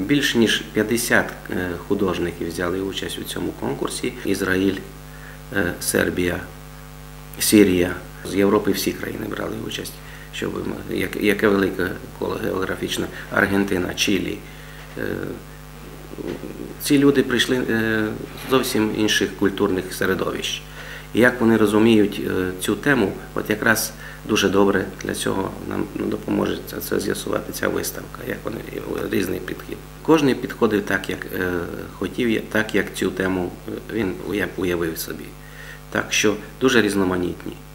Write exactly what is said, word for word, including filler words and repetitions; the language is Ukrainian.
Більш ніж п'ятдесят художників взяли участь у цьому конкурсі. Ізраїль, Сербія, Сирія. З Європи всі країни брали участь. Щоб, яке велике коло географічне, Аргентина, Чилі. Ці люди прийшли з зовсім інших культурних середовищ. І як вони розуміють цю тему, от якраз дуже добре для цього нам допоможе це з'ясувати ця виставка, як вони, різний підхід. Кожен підходив так, як хотів, так, як цю тему він уявив собі. Так що дуже різноманітні.